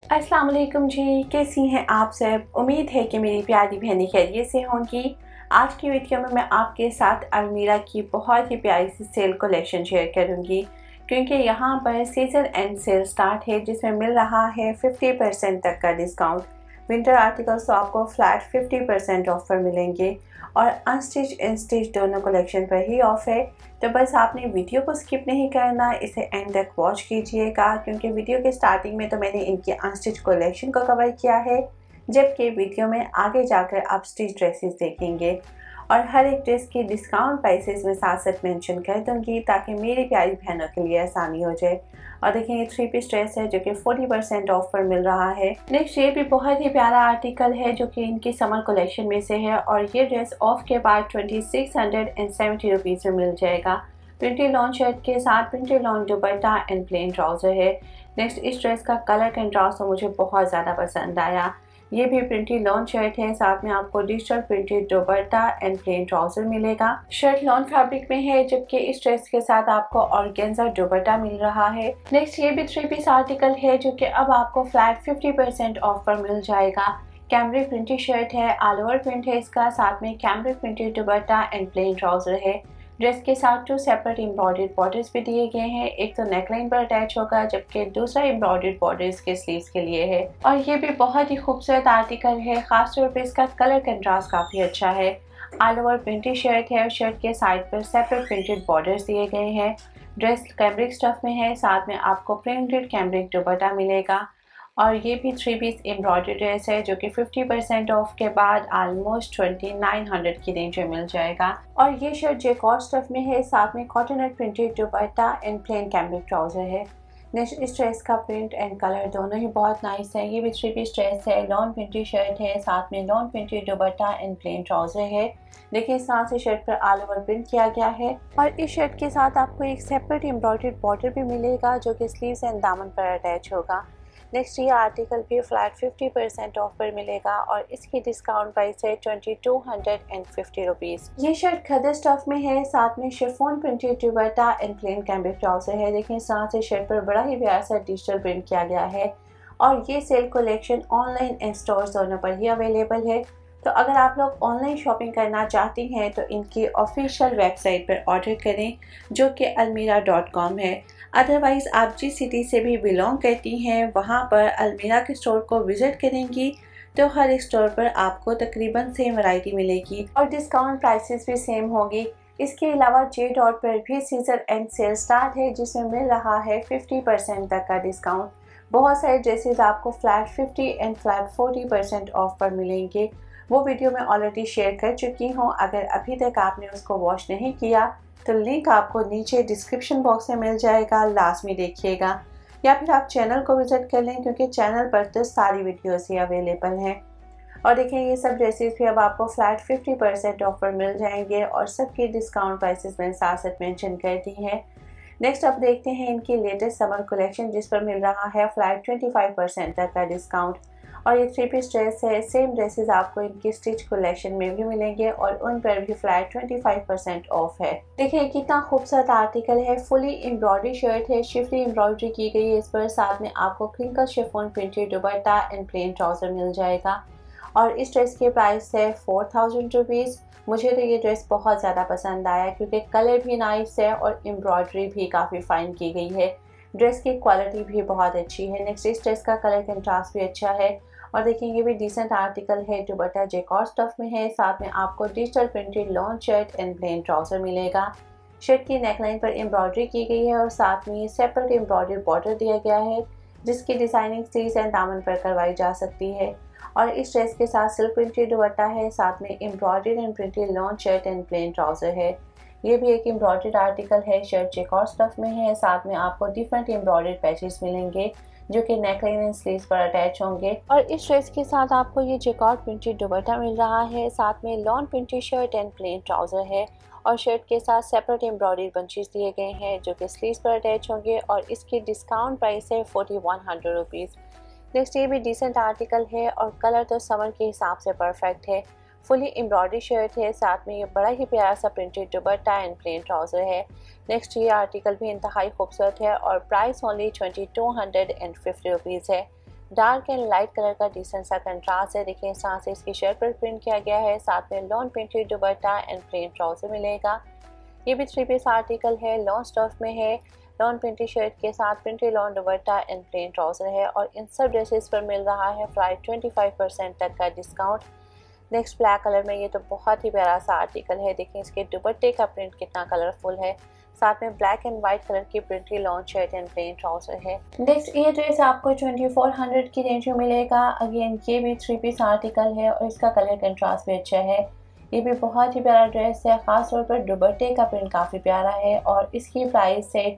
अस्सलाम वालेकुम जी, कैसी हैं आप सब। उम्मीद है कि मेरी प्यारी बहनें खैरियत से होंगी। आज की वीडियो में मैं आपके साथ अलमीरा की बहुत ही प्यारी सी सेल कलेक्शन शेयर करूंगी, क्योंकि यहाँ पर सीज़न एंड सेल स्टार्ट है जिसमें मिल रहा है 50% तक का डिस्काउंट। विंटर आर्टिकल्स तो आपको फ्लैट 50% ऑफ पर मिलेंगे और अनस्टिच इनस्टिच दोनों कलेक्शन पर ही ऑफ है। तो बस आपने वीडियो को स्किप नहीं करना, इसे एंड तक वॉच कीजिएगा, क्योंकि वीडियो के स्टार्टिंग में तो मैंने इनकी अनस्टिच कलेक्शन को कवर किया है, जबकि वीडियो में आगे जाकर आप स्टिच ड्रेसेस देखेंगे और हर एक ड्रेस की डिस्काउंट प्राइसेस में साथ साथ मेंशन कर दूंगी ताकि मेरी प्यारी बहनों के लिए आसानी हो जाए। और देखिए ये 3 पीस ड्रेस है जो कि 40% ऑफ पर मिल रहा है। नेक्स्ट ये भी बहुत ही प्यारा आर्टिकल है जो कि इनकी समर कलेक्शन में से है और ये ड्रेस ऑफ के बाद 2670 रुपीज़ में मिल जाएगा। प्रिंटेड लॉन शर्ट के साथ printed lawn dupatta and plain trouser है। नेक्स्ट इस ड्रेस का कलर कंट्रास्ट तो मुझे बहुत ज़्यादा पसंद आया। ये भी प्रिंटेड लॉन शर्ट है, साथ में आपको digital printed dupatta and plain trouser मिलेगा। शर्ट लॉन फैब्रिक में है, जबकि इस ड्रेस के साथ आपको ऑर्गेन्जा दुपट्टा मिल रहा है। नेक्स्ट ये भी 3 पीस आर्टिकल है जो कि अब आपको फ्लैट 50% ऑफ पर मिल जाएगा। कैमरिक प्रिंटेड शर्ट है, ऑल ओवर प्रिंट है इसका, साथ में cambric printed dupatta and plain trouser है। ड्रेस के साथ 2 सेपरेट एम्ब्रॉयडर्ड बॉर्डर्स भी दिए गए हैं, एक तो नेकलाइन पर अटैच होगा जबकि दूसरा एम्ब्रॉयडर्ड बॉर्डर्स के स्लीव्स के लिए है। और ये भी बहुत ही खूबसूरत आर्टिकल है, खासतौर पर इसका कलर कंट्रास्ट काफ़ी अच्छा है। ऑल ओवर प्रिंटेड शर्ट है और शर्ट के साइड पर सेपरेट प्रिंटेड बॉर्डर्स दिए गए हैं। ड्रेस कैमरिक स्टफ में है, साथ में आपको प्रिंटेड कैमरिक दुपट्टा मिलेगा। और ये भी 3 पीस एम्ब्रॉयडरी ड्रेस है जो कि 50% ऑफ के बाद ऑलमोस्ट 2900 की रेंज में मिल जाएगा। और ये शर्ट जैकॉर्ड स्टफ में है, साथ में cotton printed dupatta and plain cambric trouser है। नेक्स्ट इस ड्रेस का प्रिंट एंड कलर दोनों ही बहुत नाइस है। ये भी 3 पीस ड्रेस है, लॉन प्रिंटेड शर्ट है, साथ में lawn printed dupatta and plain trouser है। देखिए इस तरह से शर्ट पर ऑल ओवर प्रिंट किया गया है और इस शर्ट के साथ आपको एक सेपरेट एम्ब्रॉयडर्ड बॉर्डर भी मिलेगा जो कि स्लीव्स एंड दामन पर अटैच होगा। नेक्स्ट ये आर्टिकल भी फ्लैट 50% ऑफ पर मिलेगा और इसकी डिस्काउंट प्राइस है 2250 रुपीज़। ये शर्ट खदर स्टफ में है, साथ में chiffon printed dupatta and plain cambric trouser है। देखिए इस तरह से शर्ट पर बड़ा ही प्यारा सा डिजिटल प्रिंट किया गया है और ये sale collection online and stores दोनों पर ही अवेलेबल है। तो अगर आप लोग ऑनलाइन शॉपिंग करना चाहती हैं तो इनकी ऑफिशियल वेबसाइट पर ऑर्डर करें जो कि almira.com है। अदरवाइज़ आप जिस सिटी से भी बिलोंग करती हैं वहाँ पर अलमीरा के स्टोर को विज़िट करेंगी तो हर एक स्टोर पर आपको तकरीबन सेम वैरायटी मिलेगी और डिस्काउंट प्राइसेस भी सेम होगी। इसके अलावा जे डॉट पर भी सीजन एंड सेल स्टार्ट है जिसमें मिल रहा है 50% तक का डिस्काउंट। बहुत सारे ड्रेसेस आपको फ्लैट 50 एंड फ्लैट 40% ऑफ पर मिलेंगे। वो वीडियो मैं ऑलरेडी शेयर कर चुकी हूँ, अगर अभी तक आपने उसको वॉच नहीं किया तो लिंक आपको नीचे डिस्क्रिप्शन बॉक्स में मिल जाएगा, लास्ट में देखिएगा, या फिर आप चैनल को विजिट कर लें क्योंकि चैनल पर तो सारी वीडियोस ही अवेलेबल हैं। और देखिए ये सब ड्रेसेस भी अब आपको फ्लैट 50% ऑफ पर मिल जाएंगे और सबकी डिस्काउंट प्राइसेस मैंने साथ साथ मेंशन कर दी है। नेक्स्ट अब देखते हैं इनकी लेटेस्ट समर कलेक्शन जिस पर मिल रहा है फ्लैट 25% तक का डिस्काउंट। और ये 3 पीस ड्रेस है, सेम ड्रेसेस आपको इनकी स्टिच कलेक्शन में भी मिलेंगे और उन पर भी फ्लैट 25% ऑफ है। देखिए कितना खूबसूरत आर्टिकल है, फुली एम्ब्रॉयडरी शर्ट है, शिफली एम्ब्रॉयडरी की गई है इस पर, साथ में आपको crinkle chiffon printed dupatta and plain trouser मिल जाएगा। और इस ड्रेस की प्राइस है 4000 रुपीज़। मुझे तो ये ड्रेस बहुत ज़्यादा पसंद आया क्योंकि कलर भी नाइस है और एम्ब्रॉयडरी भी काफ़ी फाइन की गई है। ड्रेस की क्वालिटी भी बहुत अच्छी है। नेक्स्ट इस ड्रेस का कलर कंट्रास्ट भी अच्छा है और देखिए ये भी डिसेंट आर्टिकल है, दुपट्टा जैकॉर्ड स्टफ में है, साथ में आपको digital printed lawn shirt and plain trouser मिलेगा। शर्ट की नेकलाइन पर एम्ब्रॉयडरी की गई है और साथ में सेपरेट एम्ब्रॉयडर्ड बॉर्डर दिया गया है जिसकी डिज़ाइनिंग स्लीव्स एंड दामन पर करवाई जा सकती है। और इस ड्रेस के साथ सिल्क प्रिंटेड दुपट्टा है, साथ में embroidered and printed lawn shirt and plain trouser है। ये भी एक एम्ब्रॉयडर्ड आर्टिकल है, शर्ट जैकॉर्ड स्टफ में है, साथ में आपको डिफरेंट एम्ब्रॉयडर्ड पैचेस मिलेंगे जो कि नेकलाइन एंड स्लीव्स पर अटैच होंगे। और इस ड्रेस के साथ आपको ये जैकॉर्ड प्रिंटेड दुपट्टा मिल रहा है, साथ में lawn printed shirt and plain trouser है और शर्ट के साथ सेपरेट एम्ब्रॉयडरी बंचेस दिए गए हैं जो कि स्लीव्स पर अटैच होंगे और इसकी डिस्काउंट प्राइस है 4100 रुपीज़। नेक्स्ट ये भी डिसेंट आर्टिकल है और कलर तो समर के हिसाब से परफेक्ट है। फुली एम्ब्रॉयडरी शर्ट है, साथ में ये बड़ा ही प्यारा सा printed dupatta and plain trouser है। नेक्स्ट ये आर्टिकल भी इंतहाई खूबसूरत है और प्राइस ओनली 2250 रुपीज़ है। डार्क एंड लाइट कलर का डिसेंट सा कंट्रास्ट है। देखिए इस तरह से इसकी शर्ट पर प्रिंट किया गया है, साथ में lawn printed dupatta and plain trouser मिलेगा। ये भी 3 पीस आर्टिकल है, लॉन स्टफ में है। लॉन प्रिंटेड शर्ट के साथ printed lawn dupatta and plain trouser है और इन सब ड्रेसेस पर मिल रहा है फ्लाइट 25% तक का डिस्काउंट। नेक्स्ट ब्लैक कलर में, ये तो बहुत ही प्यारा सा आर्टिकल है। देखिए इसके दुपट्टे का प्रिंट कितना कलरफुल है, साथ में ब्लैक एंड व्हाइट कलर की printed lawn shirt and plain trouser है। नेक्स्ट ये ड्रेस आपको 2400 की रेंज में मिलेगा। अगेन ये भी 3 पीस आर्टिकल है और इसका कलर कंट्रास्ट भी अच्छा है। ये भी बहुत ही प्यारा ड्रेस है, ख़ास तौर पर दुपट्टे का प्रिंट काफ़ी प्यारा है और इसकी प्राइस है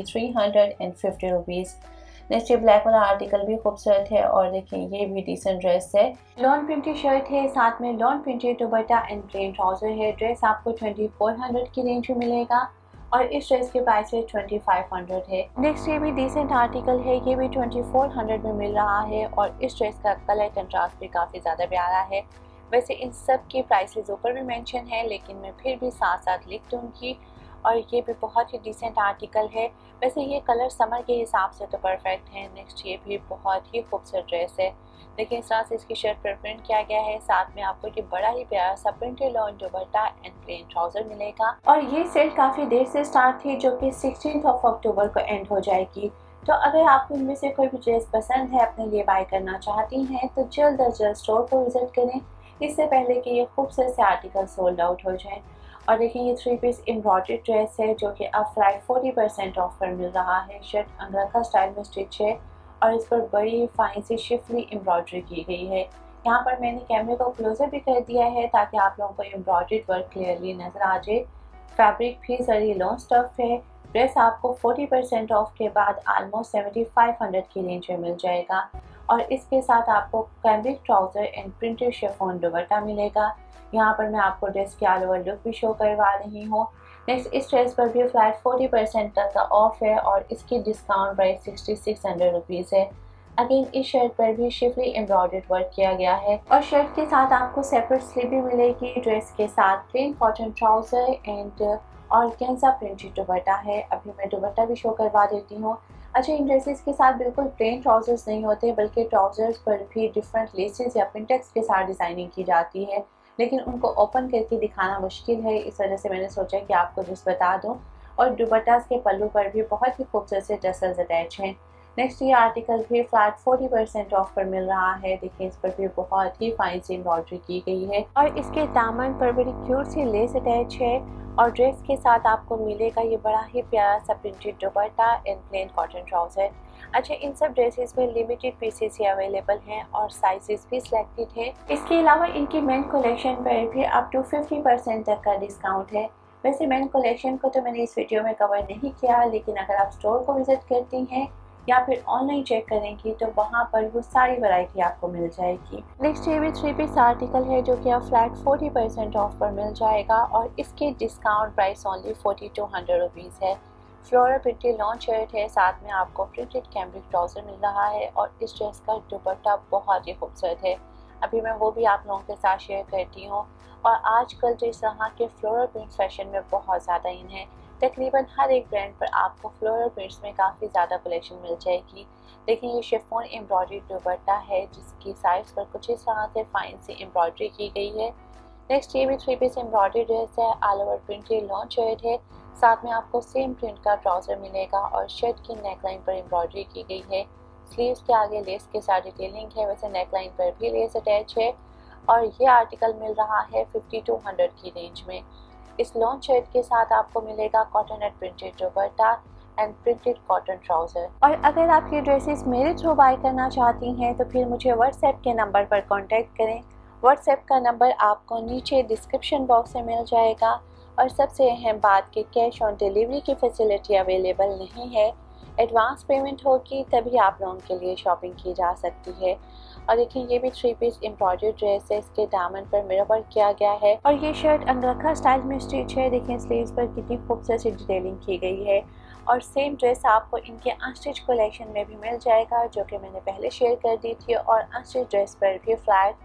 2350 रुपीज़। नेक्स्ट ये ब्लैक वाला आर्टिकल भी खूबसूरत है और देखिए ये भी डिसेंट ड्रेस है। लॉन प्रिंटेड शर्ट है, साथ में lawn printed dupatta and plain trouser है। ड्रेस आपको 2400 की रेंज में मिलेगा और इस ड्रेस के प्राइस है 2500 है। नेक्स्ट ये भी डिसेंट आर्टिकल है, ये भी 2400 में मिल रहा है और इस ड्रेस का कलर कंट्रास्ट भी काफ़ी ज़्यादा प्यारा है। वैसे इन सब की प्राइसेस ऊपर भी मेंशन है, लेकिन मैं फिर भी साथ साथ लिख दूँगी। और ये भी बहुत ही डिसेंट आर्टिकल है। वैसे ये कलर समर के हिसाब से तो परफेक्ट है। नेक्स्ट ये भी बहुत ही खूबसूरत ड्रेस है। देखिए इस तरह से इसकी शर्ट पर प्रिंट किया गया है, साथ में आपको ये बड़ा ही प्यारा सा printed lawn dupatta and plain trouser मिलेगा। और ये सेल काफ़ी देर से स्टार्ट थी, जो कि 16 अक्टूबर को एंड हो जाएगी। तो अगर आपको इनमें से कोई भी ड्रेस पसंद है, अपने लिए बाय करना चाहती हैं, तो जल्द अज जल्द स्टोर को विजिट करें, इससे पहले कि ये खूबसूरत से आर्टिकल सोल्ड आउट हो जाए। और देखिए ये 3 पीस एम्ब्रॉयडर्ड ड्रेस है, जो कि अब फ्लैट 40% ऑफ पर मिल रहा है। शर्ट अंगरखा स्टाइल में स्टिच है और इस पर बड़ी फाइन सी शिफली एम्ब्रॉयडरी की गई है। यहाँ पर मैंने कैमरे को क्लोजर भी कर दिया है ताकि आप लोगों को एम्ब्रॉयडर्ड वर्क क्लियरली नजर आ जाए। फैब्रिक भी जरिए लॉन स्टफ है। ड्रेस आपको 40% ऑफ के बाद ऑलमोस्ट 7500 की रेंज में मिल जाएगा और इसके साथ आपको cambric trouser and printed chiffon dupatta मिलेगा। यहाँ पर मैं आपको ड्रेस की ऑल ओवर लुक भी शो करवा रही हूँ। नेक्स्ट इस ड्रेस पर भी फ्लैट 40% तक का ऑफ है और इसकी डिस्काउंट प्राइस 6600 रुपीज़ है। अगेन इस शर्ट पर भी शिफली एम्ब्रॉयडर्ड वर्क किया गया है और शर्ट के साथ आपको सेपरेट स्लीव भी मिलेगी। ड्रेस के साथ plain cotton trouser and organza printed dupatta है। अभी मैं दुपट्टा भी शो करवा देती हूँ। अच्छा, इन ड्रेसेस के साथ बिल्कुल प्लेन ट्राउजर्स नहीं होते, बल्कि ट्राउजर्स पर भी डिफरेंट लेसेस या पिंटेक्स के साथ डिज़ाइनिंग की जाती है, लेकिन उनको ओपन करके दिखाना मुश्किल है। इस वजह से मैंने सोचा कि आपको जिस बता दूं। और दुपट्टा के पल्लू पर भी बहुत ही खूबसूरत से टसल्स अटैच हैं। नेक्स्ट ये आर्टिकल भी फ्लैट 40% ऑफ पर मिल रहा है। देखिए इस पर भी बहुत ही फाइन सी एम्ब्रॉयडरी की गई है और इसके दामन पर बड़ी क्यूट सी लेस अटैच है और ड्रेस के साथ आपको मिलेगा ये बड़ा ही प्यारा सा printed dupatta and plain cotton trouser. अच्छा, इन सब ड्रेसेस में लिमिटेड पीसेस ही अवेलेबल हैं और साइजेस भी सिलेक्टेड है। इसके अलावा इनकी मेन कलेक्शन पर भी अप टू 50% तक का डिस्काउंट है। वैसे मेन कलेक्शन को तो मैंने इस वीडियो में कवर नहीं किया, लेकिन अगर आप स्टोर को विजिट करती हैं या फिर ऑनलाइन चेक करेंगी तो वहाँ पर वो सारी वैरायटी आपको मिल जाएगी। नेक्स्ट ये भी 3 पीस आर्टिकल है, जो कि अब फ्लैट 40% ऑफ पर मिल जाएगा और इसके डिस्काउंट प्राइस ओनली 4200 रुपीज़ है। फ्लोरल प्रिंटेड लॉन शर्ट है, साथ में आपको प्रिंटेड कैमरिक ट्राउजर मिल रहा है और इस ड्रेस का दुपट्टा बहुत ही खूबसूरत है। अभी मैं वो भी आप लोगों के साथ शेयर करती हूँ। और आजकल तो इस तरह के फ्लोरल प्रिंट फैशन में बहुत ज़्यादा इन है। तकरीबन हर एक ब्रांड पर आपको फ्लोरल प्रिंट्स में काफ़ी ज़्यादा कलेक्शन मिल जाएगी। देखिए ये शिफॉन एम्ब्रॉयडरी दुपट्टा है, जिसकी साइड्स पर कुछ इस तरह से फाइन सी एम्ब्रॉयडरी की गई है। नेक्स्ट ये भी 3 पीस एम्ब्रॉयडरी ड्रेस है, all over printed lawn shirt है, साथ में आपको सेम प्रिंट का ट्राउजर मिलेगा और शर्ट की नेकलाइन पर एम्ब्रॉयडरी की गई है। स्लीव्स के आगे लेस के साथ डिटेलिंग है, वैसे नेकलाइन पर भी लेस अटैच है और ये आर्टिकल मिल रहा है 5200 की रेंज में। इस लॉन शर्ट के साथ आपको मिलेगा cotton and printed dupatta and printed cotton trouser. और अगर आप ये ड्रेसेस मेरे थ्रू बाय करना चाहती हैं तो फिर मुझे व्हाट्सएप के नंबर पर कांटेक्ट करें। व्हाट्सएप का नंबर आपको नीचे डिस्क्रिप्शन बॉक्स में मिल जाएगा। और सबसे अहम बात कि कैश ऑन डिलीवरी की फैसिलिटी अवेलेबल नहीं है, एडवांस पेमेंट होगी तभी आप लोगों के लिए शॉपिंग की जा सकती है। और देखिए ये भी 3 पीस एम्ब्रॉयडर्ड ड्रेस है, इसके दामन पर मिरर वर्क किया गया है और ये शर्ट अंगरखा स्टाइल में स्टिच है। देखिए स्लीव्स पर कितनी खूबसूरत सी डिटेलिंग की गई है और सेम ड्रेस आपको इनके अनस्टिच कलेक्शन में भी मिल जाएगा, जो कि मैंने पहले शेयर कर दी थी। और अनस्टिच ड्रेस पर भी फ्लैट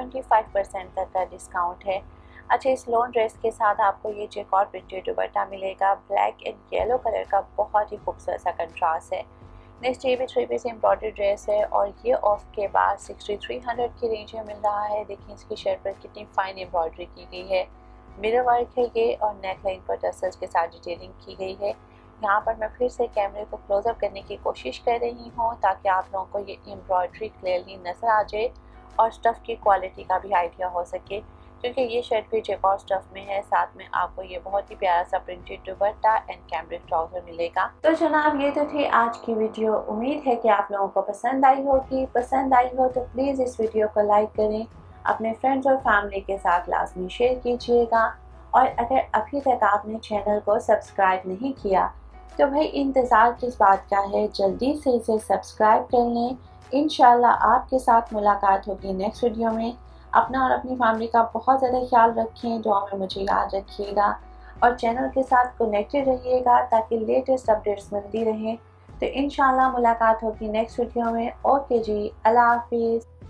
25% तक का डिस्काउंट है। अच्छा, इस लॉन ड्रेस के साथ आपको ये चेकआउट प्रिंटेड दुपट्टा मिलेगा, ब्लैक एंड येलो कलर का बहुत ही खूबसूरत सा कंट्रास्ट है। नेक्स्ट ये भी 3 पीस एम्ब्रॉयडरी ड्रेस है और ये ऑफ के बाद 6300 की रेंज में मिल रहा है। देखिए इसकी शर्ट पर कितनी फाइन एम्ब्रॉयडरी की गई है, मिरर वर्क है ये और नेक लाइन पर टसल्स के साथ डिटेलिंग की गई है। यहाँ पर मैं फिर से कैमरे को क्लोजअप करने की कोशिश कर रही हूँ ताकि आप लोगों को ये एम्ब्रॉयडरी क्लियरली नज़र आ जाए और स्टफ़ की क्वालिटी का भी आइडिया हो सके, क्योंकि ये शर्ट भी चेकआउट स्टफ़ में है। साथ में आपको ये बहुत ही प्यारा सा printed dupatta and cambric trouser मिलेगा। तो जनाब ये तो थी आज की वीडियो। उम्मीद है कि आप लोगों को पसंद आई होगी। पसंद आई हो तो प्लीज़ इस वीडियो को लाइक करें, अपने फ्रेंड्स और फैमिली के साथ लाजमी शेयर कीजिएगा और अगर अभी तक आपने चैनल को सब्सक्राइब नहीं किया तो भाई इंतज़ार किस बात का है, जल्दी से इसे सब्सक्राइब कर लें। इंशाल्लाह आपके साथ मुलाकात होगी नेक्स्ट वीडियो में। अपना और अपनी फैमिली का बहुत ज़्यादा ख्याल रखें, दुआ में मुझे याद रखिएगा और चैनल के साथ कनेक्टेड रहिएगा ताकि लेटेस्ट अपडेट्स मिलती रहें। तो इंशाल्लाह मुलाकात होगी नेक्स्ट वीडियो में। ओके जी, अल्लाह हाफिज़।